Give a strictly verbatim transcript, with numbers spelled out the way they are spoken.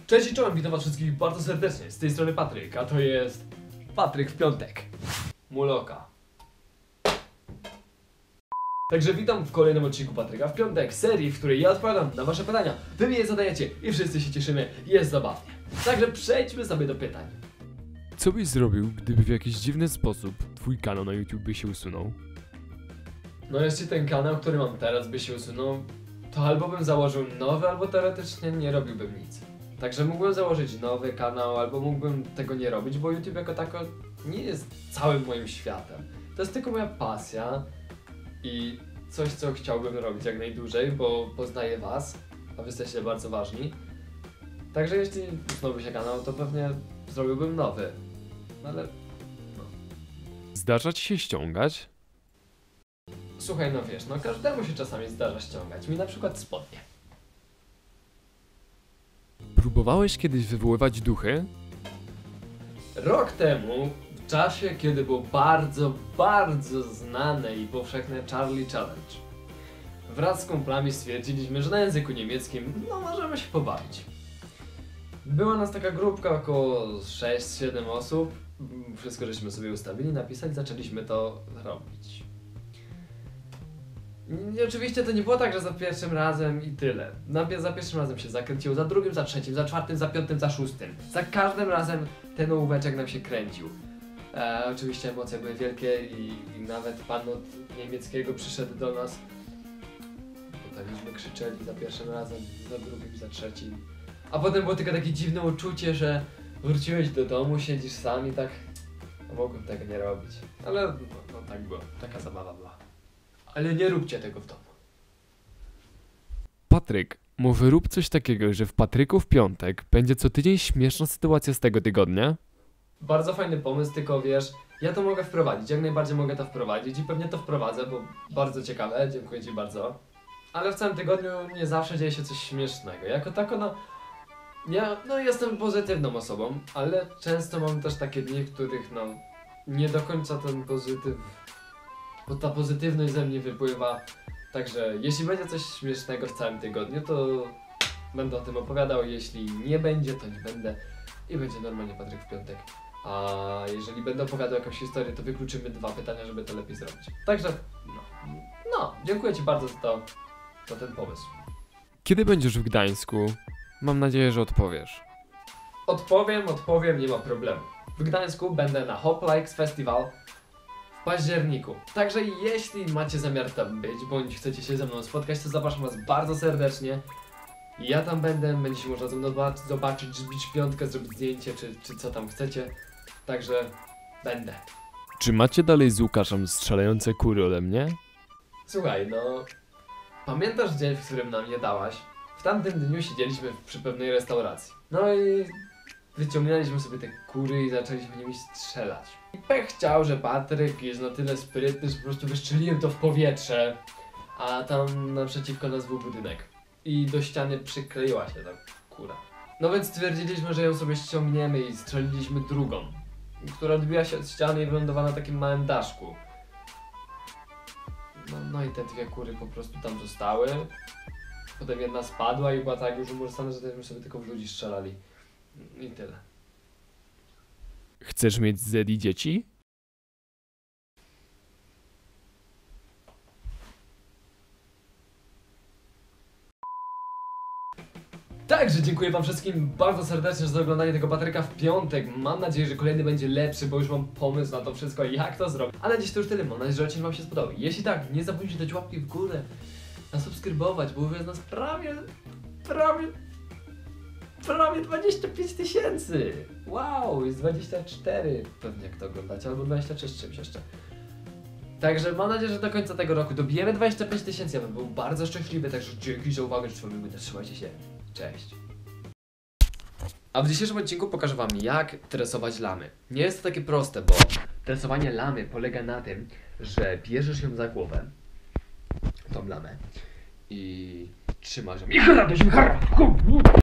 Cześć i czołem, witam was wszystkich bardzo serdecznie. Z tej strony Patryk, a to jest Patryk w piątek. Muloka. Także witam w kolejnym odcinku Patryka w piątek, serii, w której ja odpowiadam na wasze pytania, wy mi je zadajecie i wszyscy się cieszymy, jest zabawnie. Także przejdźmy sobie do pytań. Co byś zrobił, gdyby w jakiś dziwny sposób twój kanał na YouTube by się usunął? No jeśli ten kanał, który mam teraz, by się usunął, to albo bym założył nowy, albo teoretycznie nie robiłbym nic. Także mógłbym założyć nowy kanał, albo mógłbym tego nie robić, bo YouTube jako tako nie jest całym moim światem. To jest tylko moja pasja i coś, co chciałbym robić jak najdłużej, bo poznaję was, a wy jesteście bardzo ważni. Także jeśli usunąłby się kanał, to pewnie zrobiłbym nowy. Ale no. Zdarza ci się ściągać? Słuchaj, no wiesz, no każdemu się czasami zdarza ściągać. Mi na przykład spodnie. Próbowałeś kiedyś wywoływać duchy? Rok temu, w czasie, kiedy było bardzo, bardzo znane i powszechne Charlie Challenge, wraz z kumplami stwierdziliśmy, że na języku niemieckim, no możemy się pobawić. Była nas taka grupka, około sześć siedem osób. Wszystko żeśmy sobie ustawili, napisać, zaczęliśmy to robić. I oczywiście to nie było tak, że za pierwszym razem i tyle. Na, za pierwszym razem się zakręciło, za drugim, za trzecim, za czwartym, za piątym, za szóstym. Za każdym razem ten ołóweczek nam się kręcił. E, oczywiście emocje były wielkie i, i nawet pan od niemieckiego przyszedł do nas. Potem krzyczeli za pierwszym razem, za drugim, za trzecim. A potem było tylko takie dziwne uczucie, że wróciłeś do domu, siedzisz sam i tak... No, mogłem tego nie robić. Ale no, no tak było, taka zabawa była. Ale nie róbcie tego w domu. Patryk, może rób coś takiego, że w Patryku w piątek będzie co tydzień śmieszna sytuacja z tego tygodnia? Bardzo fajny pomysł, tylko wiesz, ja to mogę wprowadzić, jak najbardziej mogę to wprowadzić i pewnie to wprowadzę, bo bardzo ciekawe, dziękuję ci bardzo. Ale w całym tygodniu nie zawsze dzieje się coś śmiesznego. Jako tako, no, ja no, jestem pozytywną osobą, ale często mam też takie dni, w których no, nie do końca ten pozytyw, bo ta pozytywność ze mnie wypływa. Także jeśli będzie coś śmiesznego w całym tygodniu, to będę o tym opowiadał, jeśli nie będzie, to nie będę i będzie normalnie Patryk w piątek. A jeżeli będę opowiadał jakąś historię, to wykluczymy dwa pytania, żeby to lepiej zrobić. Także no, no dziękuję ci bardzo za to, za ten pomysł. Kiedy będziesz w Gdańsku? Mam nadzieję, że odpowiesz. Odpowiem, odpowiem, nie ma problemu. W Gdańsku będę na Hop Likes Festival w październiku. Także jeśli macie zamiar tam być, bądź chcecie się ze mną spotkać, to zapraszam was bardzo serdecznie. Ja tam będę, będziecie można ze mną zobaczyć, zbić piątkę, zrobić zdjęcie, czy, czy co tam chcecie. Także będę. Czy macie dalej z Łukaszem strzelające kury ode mnie? Słuchaj, no... Pamiętasz dzień, w którym nam je dałaś? W tamtym dniu siedzieliśmy przy pewnej restauracji. No i wyciągnęliśmy sobie te kury i zaczęliśmy nimi strzelać. I pech chciał, że Patryk jest na tyle sprytny, że po prostu wystrzeliłem to w powietrze, a tam naprzeciwko nas był budynek. I do ściany przykleiła się ta kura. No więc stwierdziliśmy, że ją sobie ściągniemy i strzeliliśmy drugą, która odbiła się od ściany i wylądowała na takim małym daszku. No, no i te dwie kury po prostu tam zostały. Potem jedna spadła i była tak już umorsana, że my sobie tylko w ludzi strzelali. I tyle. Chcesz mieć z Zedi dzieci? Także dziękuję wam wszystkim bardzo serdecznie za oglądanie tego Patryka w piątek. Mam nadzieję, że kolejny będzie lepszy, bo już mam pomysł na to wszystko, jak to zrobić. Ale dziś to już tyle, mam nadzieję, że odcinek wam się spodobał. Jeśli tak, nie zapomnijcie dać łapki w górę, zasubskrybować, bo jest nas prawie, prawie, prawie dwadzieścia pięć tysięcy. Wow, jest dwadzieścia cztery pewnie jak to oglądacie, albo dwadzieścia trzy z czymś jeszcze. Także mam nadzieję, że do końca tego roku dobijemy dwadzieścia pięć tysięcy, ja bym był bardzo szczęśliwy, także dzięki za uwagę, że będę, trzymajcie się. Cześć. A w dzisiejszym odcinku pokażę wam, jak tresować lamy. Nie jest to takie proste, bo tresowanie lamy polega na tym, że bierzesz ją za głowę, tą lamę, i trzymasz ją i